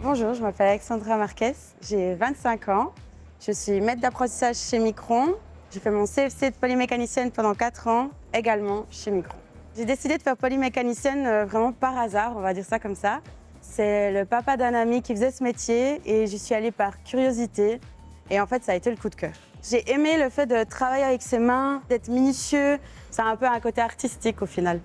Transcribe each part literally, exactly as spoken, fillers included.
Bonjour, je m'appelle Alexandra Marquez, j'ai vingt-cinq ans. Je suis maître d'apprentissage chez Micron. J'ai fait mon C F C de polymécanicienne pendant quatre ans, également chez Micron. J'ai décidé de faire polymécanicienne vraiment par hasard, on va dire ça comme ça. C'est le papa d'un ami qui faisait ce métier et j'y suis allée par curiosité. Et en fait, ça a été le coup de cœur. J'ai aimé le fait de travailler avec ses mains, d'être minutieux. Ça a un peu un côté artistique au final.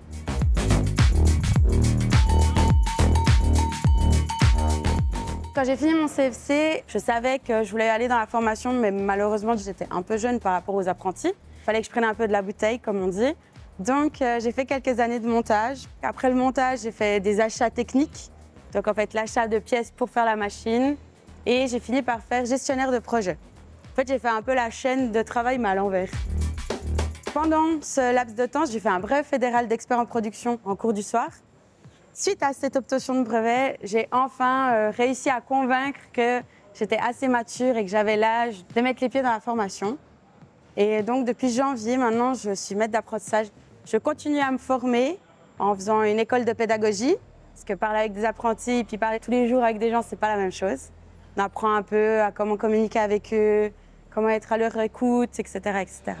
Quand j'ai fini mon C F C, je savais que je voulais aller dans la formation, mais malheureusement, j'étais un peu jeune par rapport aux apprentis. Il fallait que je prenne un peu de la bouteille, comme on dit. Donc, euh, j'ai fait quelques années de montage. Après le montage, j'ai fait des achats techniques. Donc, en fait, l'achat de pièces pour faire la machine. Et j'ai fini par faire gestionnaire de projet. En fait, j'ai fait un peu la chaîne de travail, mais à l'envers. Pendant ce laps de temps, j'ai fait un brevet fédéral d'expert en production en cours du soir. Suite à cette obtention de brevet, j'ai enfin euh, réussi à convaincre que j'étais assez mature et que j'avais l'âge de mettre les pieds dans la formation. Et donc, depuis janvier, maintenant, je suis maître d'apprentissage. Je continue à me former en faisant une école de pédagogie, parce que parler avec des apprentis et puis parler tous les jours avec des gens, c'est pas la même chose. On apprend un peu à comment communiquer avec eux, comment être à leur écoute, et cetera, et cetera.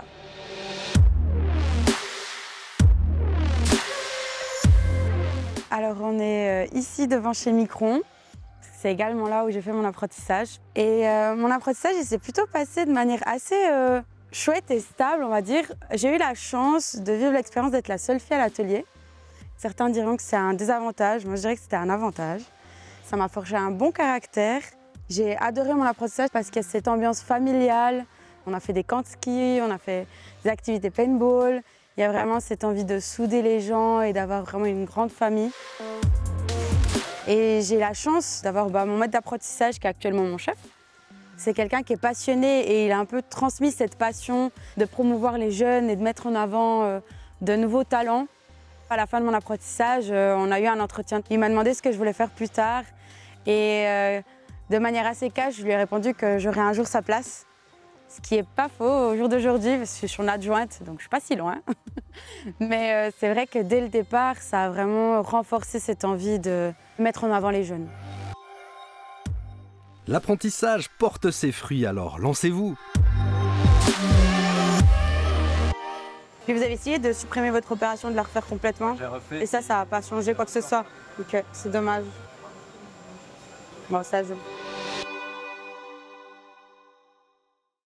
Alors, on est ici devant chez Micron. C'est également là où j'ai fait mon apprentissage. Et euh, mon apprentissage, il s'est plutôt passé de manière assez euh, chouette et stable, on va dire. J'ai eu la chance de vivre l'expérience d'être la seule fille à l'atelier. Certains diront que c'est un désavantage. Moi, je dirais que c'était un avantage. Ça m'a forgé un bon caractère. J'ai adoré mon apprentissage parce qu'il y a cette ambiance familiale. On a fait des camps de ski, on a fait des activités paintball. Il y a vraiment cette envie de souder les gens et d'avoir vraiment une grande famille. Et j'ai la chance d'avoir bah, mon maître d'apprentissage qui est actuellement mon chef. C'est quelqu'un qui est passionné et il a un peu transmis cette passion de promouvoir les jeunes et de mettre en avant euh, de nouveaux talents. À la fin de mon apprentissage, euh, on a eu un entretien. Il m'a demandé ce que je voulais faire plus tard. Et euh, de manière assez cash, je lui ai répondu que j'aurais un jour sa place. Ce qui n'est pas faux au jour d'aujourd'hui, parce que je suis son adjointe, donc je ne suis pas si loin. Mais euh, c'est vrai que dès le départ, ça a vraiment renforcé cette envie de mettre en avant les jeunes. L'apprentissage porte ses fruits, alors lancez-vous. Puis vous avez essayé de supprimer votre opération, de la refaire complètement. J'ai refait. Et ça, ça n'a pas changé quoi que ce soit. Donc c'est dommage. Bon, ça joue.